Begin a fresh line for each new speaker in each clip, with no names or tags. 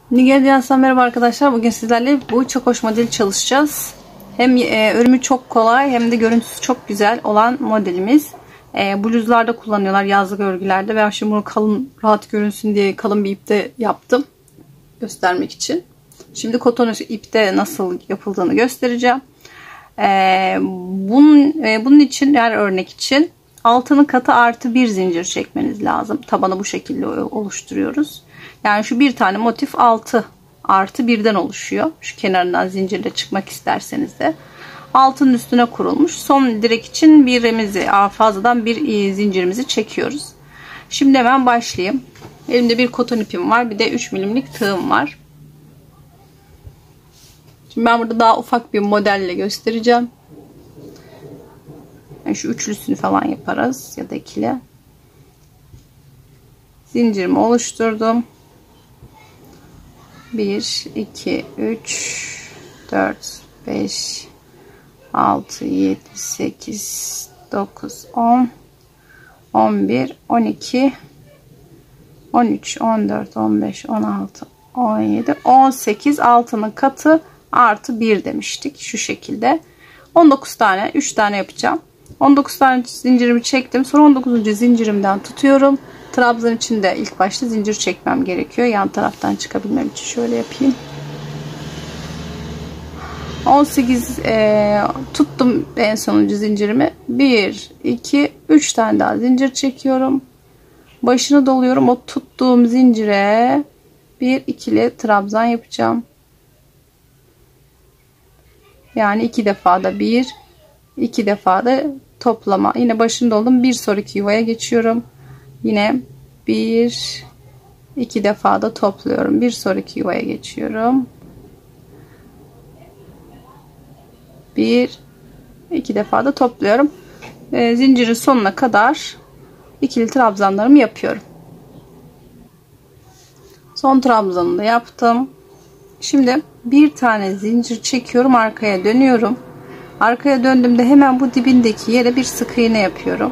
Nigerya'dan merhaba arkadaşlar. Bugün sizlerle bu çok hoş modeli çalışacağız. Hem örümü çok kolay hem de görüntüsü çok güzel olan modelimiz. Bluzlarda kullanıyorlar, yazlık örgülerde. Ben şimdi bunu kalın, rahat görünsün diye kalın bir ipte yaptım. Göstermek için. Şimdi koton ipte nasıl yapıldığını göstereceğim. Bunun için, her örnek için altının katı artı bir zincir çekmeniz lazım. Tabanı bu şekilde oluşturuyoruz. Yani şu bir tane motif 6 artı birden oluşuyor. Şu kenarından zincirle çıkmak isterseniz de. Altının üstüne kurulmuş. Son direk için fazladan bir zincirimizi çekiyoruz. Şimdi hemen başlayayım. Elimde bir koton ipim var. Bir de 3 milimlik tığım var. Şimdi ben burada daha ufak bir modelle göstereceğim. Yani şu üçlüsünü falan yaparız ya da ikili. Zincirimi oluşturdum. 1 2 3 4 5 6 7 8 9 10 11 12 13 14 15 16 17 18 altının katı artı 1 demiştik. Şu şekilde 19 tane 3 tane yapacağım. 19 tane zincirimi çektim. Sonra 19. zincirimden tutuyorum. Trabzan için de ilk başta zincir çekmem gerekiyor. Yan taraftan çıkabilmem için şöyle yapayım. 18 tuttum en sonuncu zincirimi. 1 2 3 tane daha zincir çekiyorum. Başını doluyorum. O tuttuğum zincire bir ikili trabzan yapacağım. Yani 2 defa da 1 2 defa da toplama. Yine başını doldum. Bir sonraki yuvaya geçiyorum. Yine 1 2 defa da topluyorum. Bir sonraki yuvaya geçiyorum. 1 2 defa da topluyorum. Zincirin sonuna kadar ikili trabzanlarımı yapıyorum. Son trabzanını da yaptım. Şimdi bir tane zincir çekiyorum, arkaya dönüyorum. Arkaya döndüğümde hemen bu dibindeki yere bir sık iğne yapıyorum.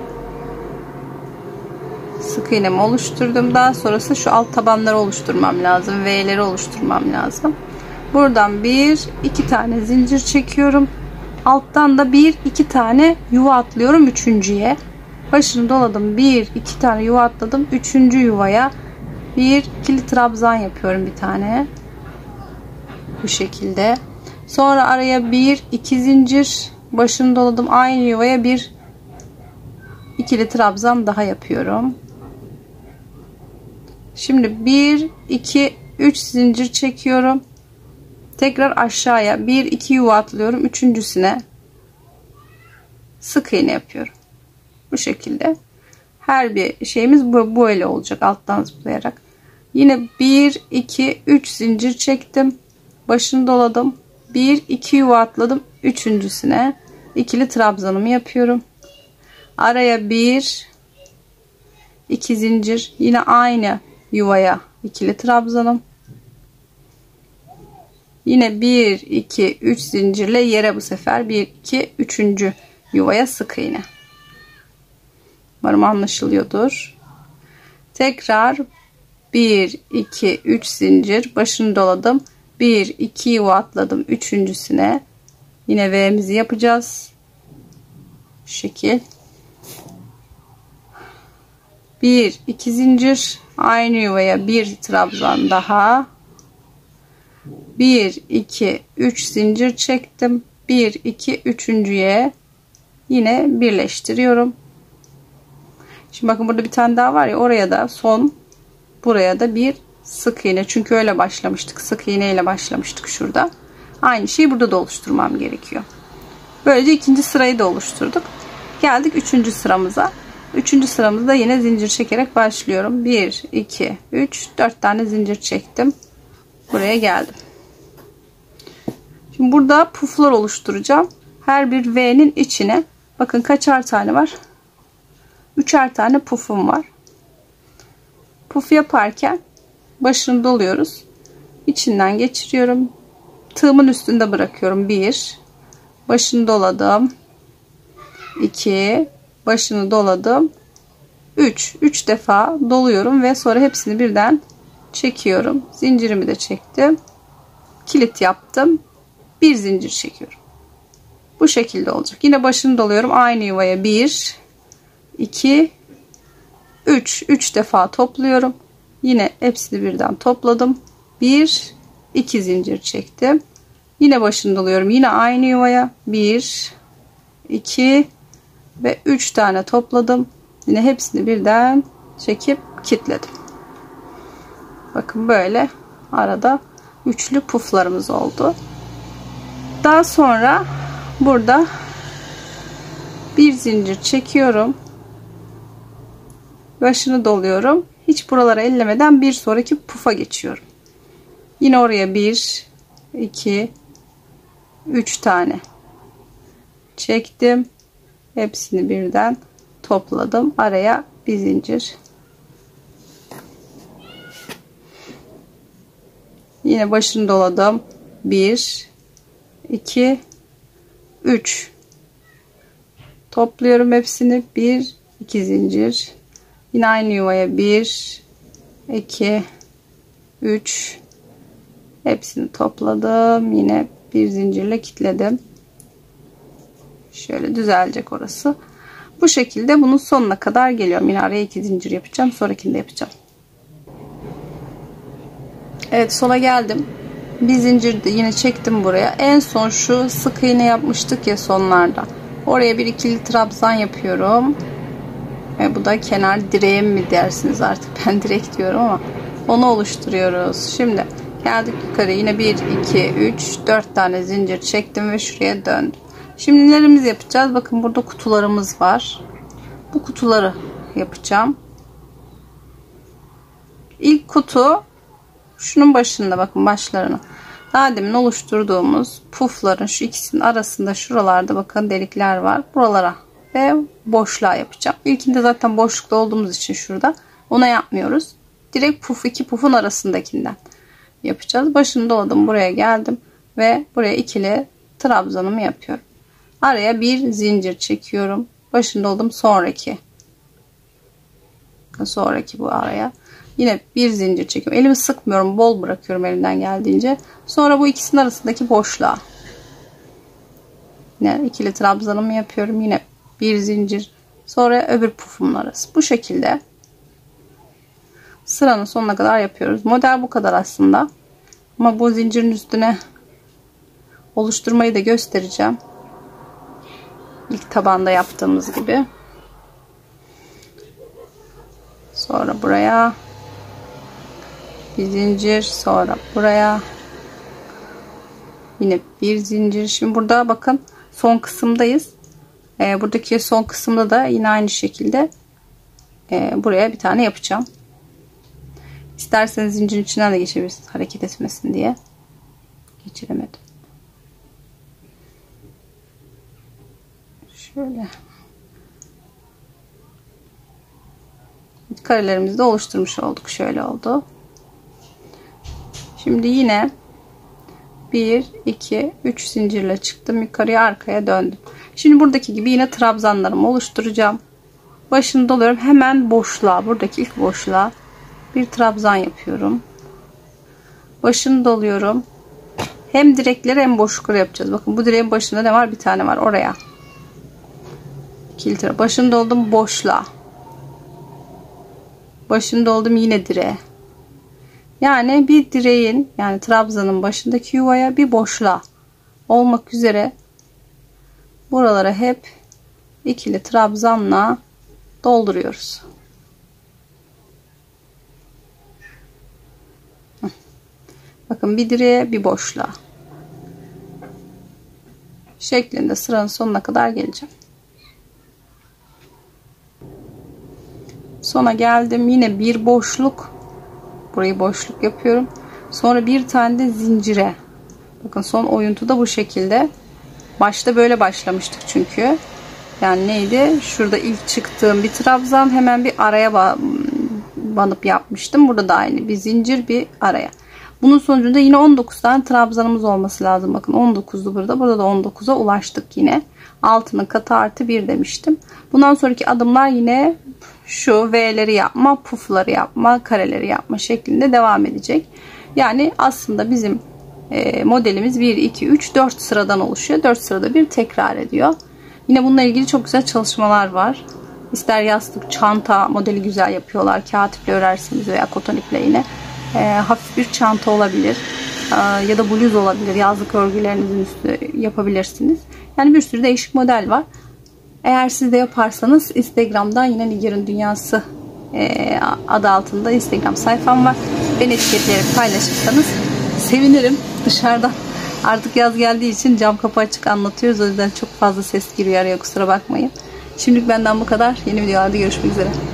Sık iğnemi oluşturdum. Daha sonrası şu alt tabanları oluşturmam lazım. V'leri oluşturmam lazım. Buradan 1 2 tane zincir çekiyorum. Alttan da 1 2 tane yuva atlıyorum üçüncüye. Başını doladım. 1 2 tane yuva atladım. Üçüncü yuvaya bir ikili trabzan yapıyorum bir tane. Bu şekilde. Sonra araya 1 2 zincir, başını doladım. Aynı yuvaya bir ikili trabzan daha yapıyorum. Şimdi 1 2 3 zincir çekiyorum. Tekrar aşağıya 1 2 yuva atlıyorum. Üçüncüsüne sık iğne yapıyorum. Bu şekilde. Her bir şeyimiz böyle olacak, alttan zıplayarak. Yine 1 2 3 zincir çektim. Başını doladım. 1 2 yuva atladım. Üçüncüsüne ikili trabzanımı yapıyorum. Araya 1 2 zincir, yine aynı yuvaya ikili trabzanım. Yine 1 2 3 zincirle yere bu sefer 1 2 3. yuvaya sık iğne. Umarım anlaşılıyordur. Tekrar 1 2 3 zincir, başını doladım. 1 2 yuva atladım. Üçüncüsüne yine V'mizi yapacağız. Şu şekil. 1 2 zincir, aynı yuvaya bir trabzan daha. 1 2 3 zincir çektim. 1 2 üçüncüye yine birleştiriyorum. Şimdi bakın burada bir tane daha var ya, oraya da son, buraya da bir sık iğne. Çünkü öyle başlamıştık. Sık iğne ile başlamıştık şurada. Aynı şeyi burada da oluşturmam gerekiyor. Böylece ikinci sırayı da oluşturduk. Geldik üçüncü sıramıza. Üçüncü sıramızda yine zincir çekerek başlıyorum. 1 2 3 4 tane zincir çektim. Buraya geldim. Şimdi burada puflar oluşturacağım. Her bir V'nin içine bakın kaçar tane var? 3'er tane pufum var. Puf yaparken başını doluyoruz. İçinden geçiriyorum. Tığımın üstünde bırakıyorum. 1 başını doladım. 2 başını doladım. 3 defa doluyorum ve sonra hepsini birden çekiyorum. Zincirimi de çektim. Kilit yaptım. Bir zincir çekiyorum. Bu şekilde olacak. Yine başını doluyorum. Aynı yuvaya 1, 2, 3 defa topluyorum. Yine hepsini birden topladım. 1, 2 zincir çektim. Yine başını doluyorum. Yine aynı yuvaya 1, 2 ve 3 tane topladım. Yine hepsini birden çekip kilitledim. Bakın böyle arada üçlü puflarımız oldu. Daha sonra burada bir zincir çekiyorum. Başını doluyorum. Hiç buralara ellemeden bir sonraki pufa geçiyorum. Yine oraya 1, 2, 3 tane çektim. Hepsini birden topladım. Araya bir zincir. Yine başını doladım. 1, 2, 3. Topluyorum hepsini. 1, 2 zincir. Yine aynı yuvaya 1, 2, 3. Hepsini topladım. Yine bir zincirle kilitledim. Şöyle düzelecek orası. Bu şekilde bunun sonuna kadar geliyorum. Yine araya 2 zincir yapacağım. Sonrakinde yapacağım. Evet, sona geldim. Bir zincir de yine çektim buraya. En son şu sık iğne yapmıştık ya sonlarda. Oraya bir ikili trabzan yapıyorum. Ve bu da kenar direğim mi dersiniz artık. Ben direk diyorum ama onu oluşturuyoruz. Şimdi geldik yukarı. Yine 1, 2, 3, 4 tane zincir çektim ve şuraya döndüm. Şimdi nelerimizi yapacağız? Bakın burada kutularımız var. Bu kutuları yapacağım. İlk kutu şunun başında, bakın başlarını. Daha demin oluşturduğumuz pufların şu ikisinin arasında şuralarda bakın delikler var. Buralara ve boşluğa yapacağım. İlkinde zaten boşlukta olduğumuz için şurada. Ona yapmıyoruz. Direkt puf, iki pufun arasındakinden yapacağız. Başını doladım. Buraya geldim. Ve buraya ikili trabzanımı yapıyorum. Araya bir zincir çekiyorum. Başını doladım. Sonraki bu araya. Yine bir zincir çekiyorum. Elimi sıkmıyorum. Bol bırakıyorum elimden geldiğince. Sonra bu ikisinin arasındaki boşluğa. Yine ikili trabzanımı yapıyorum. Yine bir zincir. Sonra öbür pufumun arası. Bu şekilde sıranın sonuna kadar yapıyoruz. Model bu kadar aslında. Ama bu zincirin üstüne oluşturmayı da göstereceğim. İlk tabanda yaptığımız gibi. Sonra buraya bir zincir, sonra buraya yine bir zincir. Şimdi burada bakın son kısımdayız. Buradaki son kısımda da yine aynı şekilde buraya bir tane yapacağım. İsterseniz zincirin içinden de geçebilirsiniz, hareket etmesin diye. Geçiremedim. Şöyle. Karelerimizi de oluşturmuş olduk. Şöyle oldu. Şimdi yine 1, 2, 3 zincirle çıktım. Yukarıya, arkaya döndüm. Şimdi buradaki gibi yine trabzanlarımı oluşturacağım. Başını doluyorum. Hemen boşluğa, buradaki ilk boşluğa bir trabzan yapıyorum. Başını doluyorum. Hem direkleri hem boşlukları yapacağız. Bakın bu direğin başında ne var? Bir tane var. Oraya. İkili başını doldum. Boşluğa. Başını doldum yine direğe. Yani bir direğin, yani trabzanın başındaki yuvaya bir boşluğa olmak üzere buralara hep ikili trabzanla dolduruyoruz. Bakın bir direğe bir boşluğa şeklinde sıranın sonuna kadar geleceğim. Sona geldim. Yine bir boşluk. Burayı boşluk yapıyorum. Sonra bir tane de zincire. Bakın son oyuntu da bu şekilde. Başta böyle başlamıştık çünkü. Yani neydi? Şurada ilk çıktığım bir trabzan, hemen bir araya banıp yapmıştım. Burada da aynı. Bir zincir, bir araya. Bunun sonucunda yine 19 tane trabzanımız olması lazım. Bakın 19'du burada. Burada da 19'a ulaştık yine. Altının katı artı 1 demiştim. Bundan sonraki adımlar yine şu V'leri yapma, pufları yapma, kareleri yapma şeklinde devam edecek. Yani aslında bizim modelimiz 1, 2, 3, 4 sıradan oluşuyor. 4 sırada bir tekrar ediyor. Yine bununla ilgili çok güzel çalışmalar var. İster yastık, çanta modeli güzel yapıyorlar. Kağıt iple örersiniz veya koton iple yine. Hafif bir çanta olabilir. Ya da bluz olabilir. Yazlık örgülerinizin üstü yapabilirsiniz. Yani bir sürü değişik model var. Eğer siz de yaparsanız Instagram'dan yine Nigir'in Dünyası adı altında Instagram sayfam var. Beni etiketleyerek paylaşırsanız sevinirim. Dışarıdan artık yaz geldiği için cam kapı açık anlatıyoruz. O yüzden çok fazla ses giriyor araya, kusura bakmayın. Şimdilik benden bu kadar. Yeni videolarda görüşmek üzere.